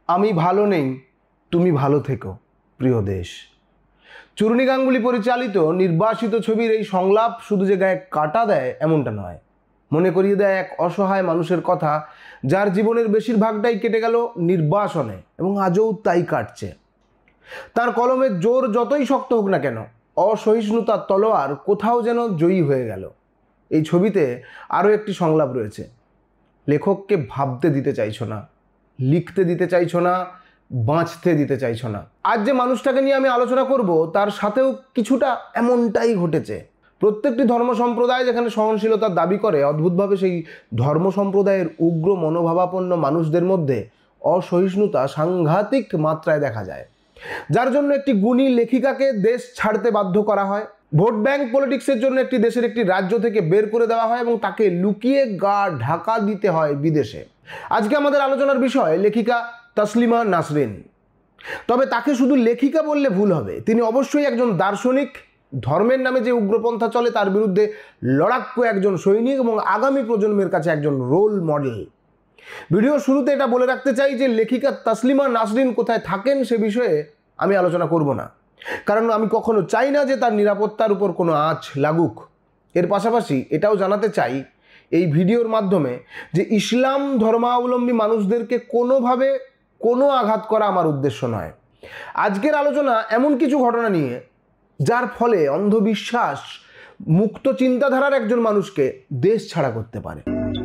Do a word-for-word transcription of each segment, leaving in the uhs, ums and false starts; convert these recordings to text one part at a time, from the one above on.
আমি ভালো নেই, তুমি ভালো থেকো প্রিয় দেশ। চূর্ণী গাঙ্গুলি পরিচালিত নির্বাসিত ছবির এই সংলাপ শুধু যে গায়ে কাটা দেয় এমনটা নয়, মনে করিয়ে দেয় এক অসহায় মানুষের কথা যার জীবনের বেশিরভাগটাই কেটে গেল নির্বাসনে এবং আজও তাই কাটছে। তার কলমের জোর যতই শক্ত হোক না কেন, অসহিষ্ণুতার তলোয়ার কোথাও যেন জয়ী হয়ে গেল। এই ছবিতে আরও একটি সংলাপ রয়েছে, লেখককে ভাবতে দিতে চাইছো না, লিখতে দিতে চাইছো না, বাঁচতে দিতে চাইছো না। আজ যে মানুষটাকে নিয়ে আমি আলোচনা করব তার সাথেও কিছুটা এমনটাই ঘটেছে। প্রত্যেকটি ধর্ম সম্প্রদায় যেখানে সহনশীলতার দাবি করে, অদ্ভুতভাবে সেই ধর্ম সম্প্রদায়ের উগ্র মনোভাবাপন্ন মানুষদের মধ্যে অসহিষ্ণুতা সাংঘাতিক মাত্রায় দেখা যায়, যার জন্য একটি গুণী লেখিকাকে দেশ ছাড়তে বাধ্য করা হয়। ভোট ব্যাংক পলিটিক্সের জন্য একটি দেশের একটি রাজ্য থেকে বের করে দেওয়া হয় এবং তাকে লুকিয়ে গা ঢাকা দিতে হয় বিদেশে। আজকে আমাদের আলোচনার বিষয় লেখিকা তাসলিমা নাসরিন। তবে তাকে শুধু লেখিকা বললে ভুল হবে, তিনি অবশ্যই একজন দার্শনিক, ধর্মের নামে যে উগ্রপন্থা চলে তার বিরুদ্ধে লড়াক্য একজন সৈনিক এবং আগামী প্রজন্মের কাছে একজন রোল মডেল। ভিডিও শুরুতে এটা বলে রাখতে চাই যে লেখিকা তাসলিমা নাসরিন কোথায় থাকেন সে বিষয়ে আমি আলোচনা করব না, কারণ আমি কখনো চাই না যে তার নিরাপত্তার উপর কোনো আঁচ লাগুক। এর পাশাপাশি এটাও জানাতে চাই এই ভিডিওর মাধ্যমে যে ইসলাম ধর্মাবলম্বী মানুষদেরকে কোনোভাবে কোনো আঘাত করা আমার উদ্দেশ্য নয়। আজকের আলোচনা এমন কিছু ঘটনা নিয়ে যার ফলে অন্ধবিশ্বাস মুক্ত চিন্তাধারার একজন মানুষকে দেশ ছাড়া করতে পারে।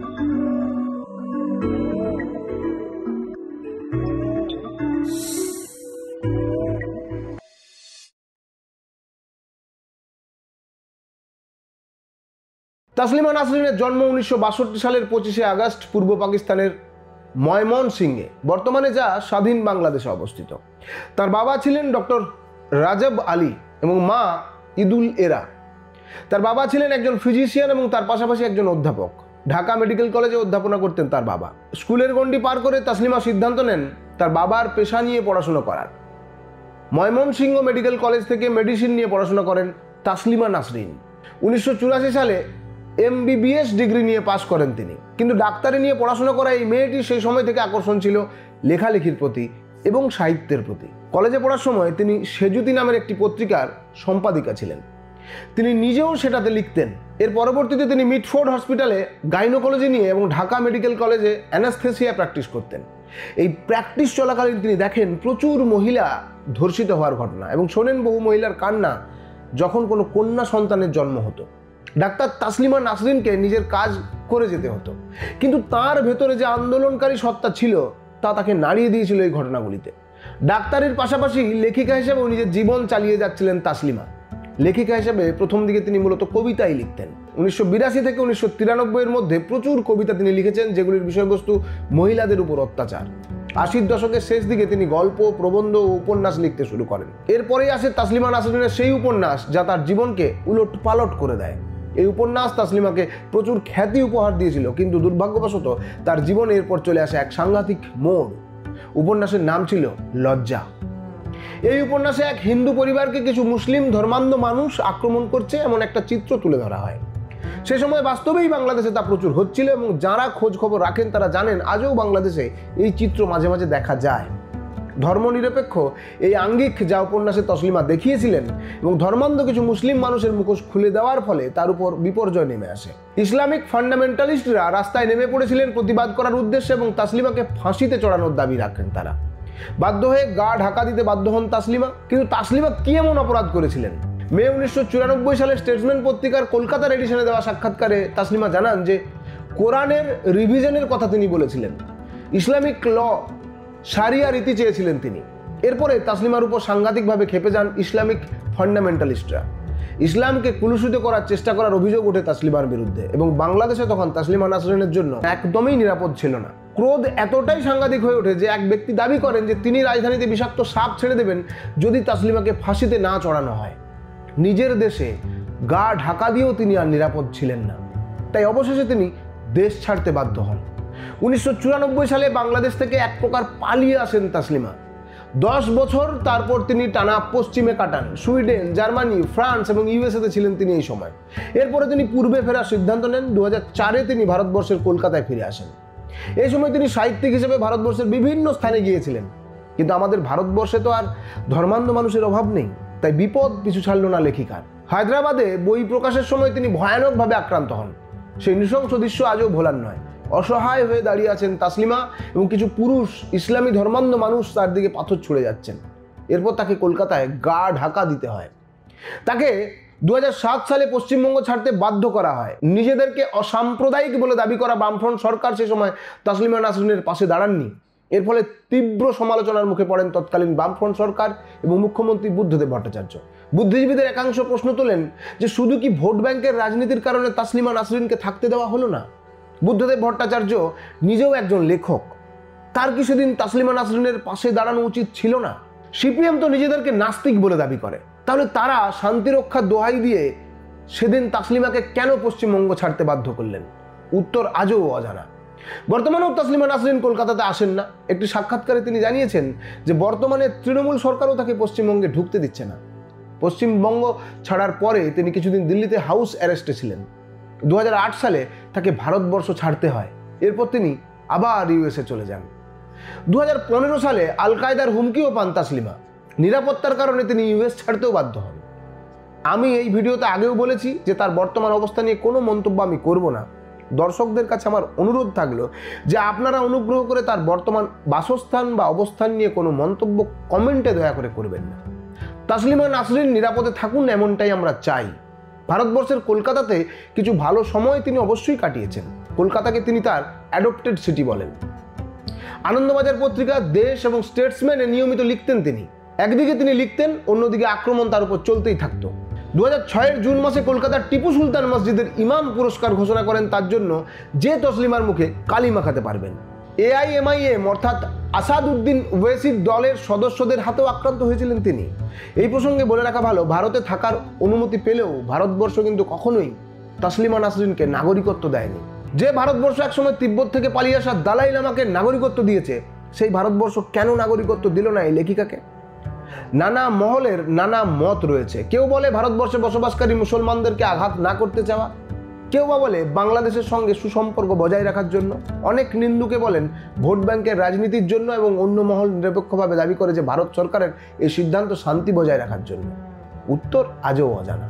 তাসলিমা নাসরিনের জন্ম উনিশশো বাষট্টি সালের পঁচিশে আগস্ট পূর্ব পাকিস্তানের ময়মনসিংহে, বর্তমানে যা স্বাধীন বাংলাদেশে অবস্থিত। তার বাবা ছিলেন ডক্টর রাজব আলী এবং মা ইদুল এরা। তার বাবা ছিলেন একজন ফিজিশিয়ান এবং তার পাশাপাশি একজন অধ্যাপক। ঢাকা মেডিকেল কলেজে অধ্যাপনা করতেন তার বাবা। স্কুলের গণ্ডি পার করে তাসলিমা সিদ্ধান্ত নেন তার বাবার পেশা নিয়ে পড়াশোনা করার। ময়মনসিংহ মেডিকেল কলেজ থেকে মেডিসিন নিয়ে পড়াশোনা করেন তাসলিমা নাসরিন। উনিশশো চুরাশি সালে এমবিবিএস ডিগ্রি নিয়ে পাশ করেন তিনি। কিন্তু ডাক্তারি নিয়ে পড়াশোনা করা এই মেয়েটি সেই সময় থেকে আকর্ষণ ছিল লেখালেখির প্রতি এবং সাহিত্যের প্রতি। কলেজে পড়ার সময় তিনি সেজুতি নামের একটি পত্রিকার সম্পাদিকা ছিলেন। তিনি নিজেও সেটাতে লিখতেন। এর পরবর্তীতে তিনি মিটফোর্ড হসপিটালে গাইনোকোলজি নিয়ে এবং ঢাকা মেডিকেল কলেজে অ্যানাস্থেসিয়া প্র্যাকটিস করতেন। এই প্র্যাকটিস চলাকালীন তিনি দেখেন প্রচুর মহিলা ধর্ষিত হওয়ার ঘটনা এবং শোনেন বহু মহিলার কান্না যখন কোনো কন্যা সন্তানের জন্ম হতো। ডাক্তার তাসলিমা নাসরিনকে নিজের কাজ করে যেতে হতো, কিন্তু তার ভেতরে যে আন্দোলনকারী সত্তা ছিল তা তাকে নাড়িয়ে দিয়েছিল এই ঘটনাগুলিতে। ডাক্তারের পাশাপাশি লেখিকা হিসেবেও নিজের জীবন চালিয়ে যাচ্ছিলেন তাসলিমা। লেখিকা হিসেবে প্রথম দিকে তিনি মূলত কবিতাই লিখতেন। উনিশশো বিরাশি থেকে উনিশশো তিরানব্বই এর মধ্যে প্রচুর কবিতা তিনি লিখেছেন যেগুলির বিষয়বস্তু মহিলাদের উপর অত্যাচার। আশির দশকের শেষ দিকে তিনি গল্প, প্রবন্ধ ও উপন্যাস লিখতে শুরু করেন। এরপরেই আসে তাসলিমা নাসরিনের সেই উপন্যাস যা তার জীবনকে উলট পালট করে দেয়। এই উপন্যাস তাসলিমাকে প্রচুর খ্যাতি উপহার দিয়েছিল, কিন্তু দুর্ভাগ্যবশত তার জীবনে এরপর চলে আসে এক সাংঘাতিক মোড়। উপন্যাসের নাম ছিল লজ্জা। এই উপন্যাসে এক হিন্দু পরিবারকে কিছু মুসলিম ধর্মান্ধ মানুষ আক্রমণ করছে এমন একটা চিত্র তুলে ধরা হয়। সে সময় বাস্তবেই বাংলাদেশে তা প্রচুর হচ্ছিল এবং যারা খোঁজ খবর রাখেন তারা জানেন আজও বাংলাদেশে এই চিত্র মাঝে মাঝে দেখা যায়। ধর্মনিরপেক্ষ এই আঙ্গিক যা উপন্যাসে তসলিমা দেখিয়েছিলেন এবং ধর্মান্ধ কিছু মুসলিম মানুষের মুখোশ খুলে দেওয়ার ফলে তার উপর বিপর্যয় নেমে আসে। ইসলামিক ফান্ডামেন্টালিস্টরা রাস্তায় নেমে পড়েছিলেন প্রতিবাদ করার উদ্দেশ্যে এবং তাসলিমাকে ফাঁসিতে চড়ানোর দাবি রাখেন তারা। বাধ্য হয়ে গা ঢাকা দিতে বাধ্য হন তাসলিমা। কিন্তু তাসলিমা কি এমন অপরাধ করেছিলেন? মে উনিশশো চুরানব্বই সালে স্টেটসম্যান পত্রিকার কলকাতার এডিশনে দেওয়া সাক্ষাৎকারে তাসলিমা জানান যে কোরআনের রিভিশনের কথা তিনি বলেছিলেন, ইসলামিক ল, শারিয়া রীতি চেয়েছিলেন তিনি। এরপরে তাসলিমার উপর সাংঘাতিকভাবে খেপে যান ইসলামিক ফান্ডামেন্টালিস্টরা। ইসলামকে কুলুষিত করার চেষ্টা করার অভিযোগ ওঠে তাসলিমার বিরুদ্ধে এবং বাংলাদেশে তখন তাসলিমা নাসরিনের জন্য একদমই নিরাপদ ছিল না। ক্রোধ এতটাই সাংঘাতিক হয়ে ওঠে যে এক ব্যক্তি দাবি করেন যে তিনি রাজধানীতে বিষাক্ত সাপ ছেড়ে দেবেন যদি তাসলিমাকে ফাঁসিতে না চড়ানো হয়। নিজের দেশে গা ঢাকা দিয়েও তিনি আর নিরাপদ ছিলেন না, তাই অবশেষে তিনি দেশ ছাড়তে বাধ্য হন। উনিশশো চুরানব্বই সালে বাংলাদেশ থেকে এক প্রকার পালিয়ে আসেন তাসলিমা। দশ বছর তারপর তিনি টানা পশ্চিমে কাটান। সুইডেন, জার্মানি, ফ্রান্স এবং ইউএসএতে ছিলেন তিনি এই সময়। এরপরে তিনি পূর্বে ফেরার সিদ্ধান্ত নেন। দু হাজার চারে তিনি ভারতবর্ষের কলকাতায় ফিরে আসেন। এই সময় তিনি সাহিত্যিক হিসেবে ভারতবর্ষের বিভিন্ন স্থানে গিয়েছিলেন, কিন্তু আমাদের ভারতবর্ষে তো আর ধর্মান্ধ মানুষের অভাব নেই, তাই বিপদ পিছু ছাড়ল না লেখিকার। হায়দ্রাবাদে বই প্রকাশের সময় তিনি ভয়ানকভাবে আক্রান্ত হন। সেই নৃশংস দৃশ্য আজও ভোলার নয়। অসহায় হয়ে দাঁড়িয়ে আছেন তাসলিমা এবং কিছু পুরুষ ইসলামী ধর্মান্ধ মানুষ তার দিকে পাথর ছুঁড়ে যাচ্ছেন। এরপর তাকে কলকাতায় গা ঢাকা দিতে হয়। তাকে দু হাজার সাত সালে পশ্চিমবঙ্গ ছাড়তে বাধ্য করা হয়। নিজেদেরকে অসাম্প্রদায়িক বলে দাবি করা বামফ্রন্ট সরকার সে সময় তাসলিমা নাসরিনের পাশে দাঁড়াননি। এর ফলে তীব্র সমালোচনার মুখে পড়েন তৎকালীন বামফ্রন্ট সরকার এবং মুখ্যমন্ত্রী বুদ্ধদেব ভট্টাচার্য। বুদ্ধিজীবীদের একাংশ প্রশ্ন তোলেন যে শুধু কি ভোট ব্যাংকের রাজনীতির কারণে তাসলিমা নাসরিনকে থাকতে দেওয়া হলো না? বুদ্ধদেব ভট্টাচার্য নিজেও একজন লেখক, তার কি সেদিন তাসলিমা নাসরিনের পাশে দাঁড়ানো উচিত ছিল না? সিপিএম তো নিজেদেরকে নাস্তিক বলে দাবি করে, তাহলে তারা শান্তিরক্ষার দোহাই দিয়ে সেদিন তাসলিমাকে কেন পশ্চিমবঙ্গ ছাড়তে বাধ্য করলেন? উত্তর আজও অজানা। বর্তমানেও তাসলিমা নাসরিন কলকাতাতে আসেন না। একটি সাক্ষাৎকারে তিনি জানিয়েছেন যে বর্তমানে তৃণমূল সরকারও তাকে পশ্চিমবঙ্গে ঢুকতে দিচ্ছে না। পশ্চিমবঙ্গ ছাড়ার পরে তিনি কিছুদিন দিল্লিতে হাউস অ্যারেস্টে ছিলেন। দু হাজার আট সালে তাকে ভারতবর্ষ ছাড়তে হয়। এরপর তিনি আবার ইউএসএ চলে যান। দু হাজার পনেরো সালে আল কায়দার হুমকিও পান তাসলিমা। নিরাপত্তার কারণে তিনি ইউএস ছাড়তেও বাধ্য হন। আমি এই ভিডিওতে আগেও বলেছি যে তার বর্তমান অবস্থা নিয়ে কোনো মন্তব্য আমি করব না। দর্শকদের কাছে আমার অনুরোধ থাকলো যে আপনারা অনুগ্রহ করে তার বর্তমান বাসস্থান বা অবস্থান নিয়ে কোনো মন্তব্য কমেন্টে দয়া করে করবেন না। তাসলিমা নাসরিন নিরাপদে থাকুন এমনটাই আমরা চাই। ভারতবর্ষের কলকাতাতে কিছু ভালো সময় তিনি অবশ্যই কাটিয়েছেন। কলকাতাকে তিনি তার অ্যাডপ্টেড সিটি বলেন। আনন্দবাজার পত্রিকা, দেশ এবং স্টেটসম্যানে নিয়মিত লিখতেন তিনি। একদিকে তিনি লিখতেন, অন্যদিকে আক্রমণ তার উপর চলতেই থাকতো। দু হাজার ছয়ের জুন মাসে কলকাতার টিপু সুলতান মসজিদের ইমাম পুরস্কার ঘোষণা করেন তার জন্য যে তসলিমার মুখে কালি মাখাতে পারবেন। এআইএমআইএম অর্থাৎ আসাদউদ্দিন ওয়েসির দলের সদস্যদের হাতেও আক্রান্ত হয়েছিলেন তিনি। এই প্রসঙ্গে বলে রাখা ভালো, ভারতে থাকার অনুমতি পেলেও ভারতবর্ষ কিন্তু কখনোই তাসলিমা নাসরিনকে নাগরিকত্ব দেয়নি। যে ভারতবর্ষ একসময় তিব্বত থেকে পালিয়ে আসা দালাই লামাকে নাগরিকত্ব দিয়েছে, সেই ভারতবর্ষ কেন নাগরিকত্ব দিল না এই লেখিকাকে? নানা মহলের নানা মত রয়েছে। কেউ বলে ভারতবর্ষে বসবাসকারী মুসলমানদেরকে আঘাত না করতে চাওয়া, কেউ বা বলে বাংলাদেশের সঙ্গে সুসম্পর্ক বজায় রাখার জন্য, অনেক নিন্দুকে বলেন ভোট ব্যাংকের রাজনীতির জন্য, এবং অন্য মহল নিরপেক্ষভাবে দাবি করে যে ভারত সরকারের এই সিদ্ধান্ত শান্তি বজায় রাখার জন্য। উত্তর আজও অজানা।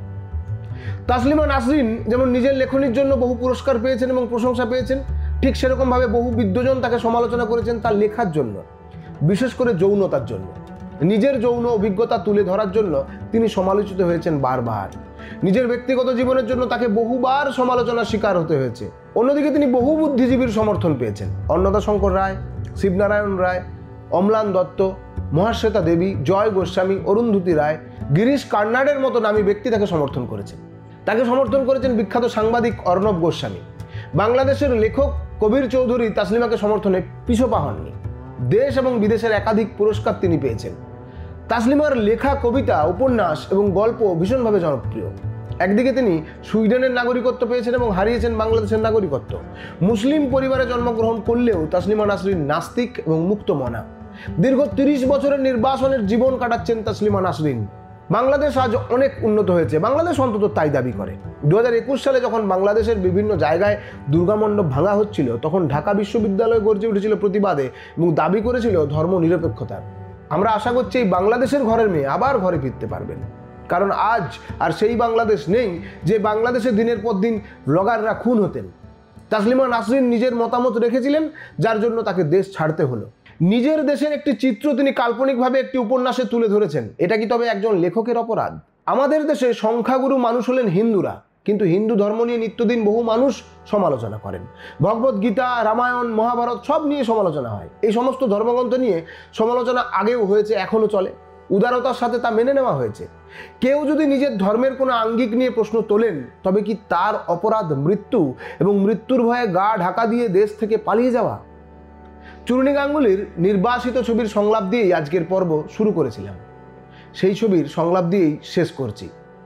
তাসলিমা নাসরিন যেমন নিজের লেখনীর জন্য বহু পুরস্কার পেয়েছেন এবং প্রশংসা পেয়েছেন, ঠিক সেরকমভাবে বহু বিদ্বজন তাকে সমালোচনা করেছেন তার লেখার জন্য, বিশেষ করে যৌনতার জন্য। নিজের যৌন অভিজ্ঞতা তুলে ধরার জন্য তিনি সমালোচিত হয়েছেন বারবার। নিজের ব্যক্তিগত জীবনের জন্য তাকে বহুবার সমালোচনার শিকার হতে হয়েছে। অন্যদিকে তিনি বহু বুদ্ধিজীবীর সমর্থন পেয়েছেন। অন্নদা শঙ্কর রায়, শিবনারায়ণ রায়, অম্লান দত্ত, মহাশ্বেতা দেবী, জয় গোস্বামী, অরুন্ধতী রায়, গিরিশ কার্নাডের মতো নামী ব্যক্তি তাকে সমর্থন করেছেন। তাকে সমর্থন করেছেন বিখ্যাত সাংবাদিক অর্ণব গোস্বামী। বাংলাদেশের লেখক কবির চৌধুরী তাসলিমাকে সমর্থনে পিছপা হননি। দেশ এবং বিদেশের একাধিক পুরস্কার তিনি পেয়েছেন। তাসলিমার লেখা কবিতা, উপন্যাস এবং গল্প ভীষণভাবে জনপ্রিয়। একদিকে তিনি সুইডেনের নাগরিকত্ব পেয়েছেন এবং হারিয়েছেন বাংলাদেশের নাগরিকত্ব। মুসলিম পরিবারে জন্মগ্রহণ করলেও তাসলিমা নাসরিন নাস্তিক এবং মুক্তমনা। দীর্ঘ তিরিশ বছরের নির্বাসনের জীবন কাটাচ্ছেন তাসলিমা নাসরিন। বাংলাদেশ আজ অনেক উন্নত হয়েছে, বাংলাদেশ অন্তত তাই দাবি করে। দু হাজার একুশ সালে যখন বাংলাদেশের বিভিন্ন জায়গায় দুর্গামণ্ডপ ভাঙা হচ্ছিল, তখন ঢাকা বিশ্ববিদ্যালয় গর্জে উঠেছিল প্রতিবাদে এবং দাবি করেছিল ধর্ম নিরপেক্ষতার। আমরা আশা করছি এই বাংলাদেশের ঘরের মেয়ে আবার ঘরে ফিরতে পারবেন, কারণ আজ আর সেই বাংলাদেশ নেই যে বাংলাদেশে দিনের পর দিন ব্লগাররা খুন হতেন। তাসলিমা নাসরিন নিজের মতামত রেখেছিলেন, যার জন্য তাকে দেশ ছাড়তে হলো। নিজের দেশের একটি চিত্র তিনি কাল্পনিকভাবে একটি উপন্যাসে তুলে ধরেছেন। এটা কি তবে একজন লেখকের অপরাধ? আমাদের দেশে সংখ্যাগুরু মানুষ হলেন হিন্দুরা, কিন্তু হিন্দু ধর্ম নিয়ে নিত্যদিন বহু মানুষ সমালোচনা করেন। ভগবত গীতা, রামায়ণ, মহাভারত সব নিয়ে সমালোচনা হয়। এই সমস্ত ধর্মগ্রন্থ নিয়ে সমালোচনা আগেও হয়েছে, এখনও চলে। উদারতার সাথে তা মেনে নেওয়া হয়েছে। কেউ যদি নিজের ধর্মের কোনো আঙ্গিক নিয়ে প্রশ্ন তোলেন, তবে কি তার অপরাধ মৃত্যু এবং মৃত্যুর ভয়ে গা ঢাকা দিয়ে দেশ থেকে পালিয়ে যাওয়া? চূর্ণী গাঙ্গুলির নির্বাসিত ছবির সংলাপ দিয়েই আজকের পর্ব শুরু করেছিলাম। সেই ছবির সংলাপ দিয়েই শেষ করছি।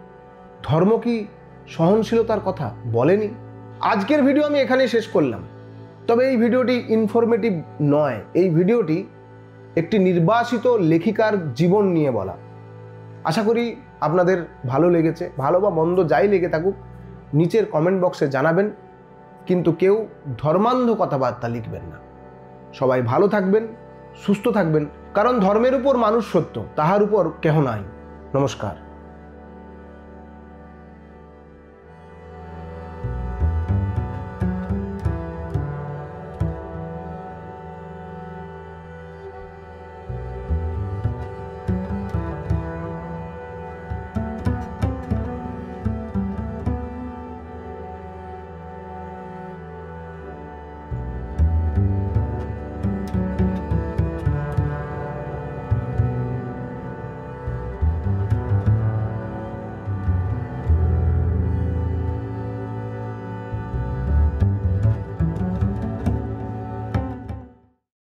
ধর্ম কি সহনশীলতার কথা বলেনি? আজকের ভিডিও আমি এখানেই শেষ করলাম। তবে এই ভিডিওটি ইনফরমেটিভ নয়, এই ভিডিওটি একটি নির্বাসিত লেখিকার জীবন নিয়ে বলা। আশা করি আপনাদের ভালো লেগেছে। ভালো বা মন্দ যাই লেগে থাকুক, নিচের কমেন্ট বক্সে জানাবেন। কিন্তু কেউ ধর্মান্ধ কথাবার্তা লিখবেন না। সবাই ভালো থাকবেন, সুস্থ থাকবেন, কারণ ধর্মের উপর মানুষ সত্য, তাহার উপর কেহ নাই। নমস্কার।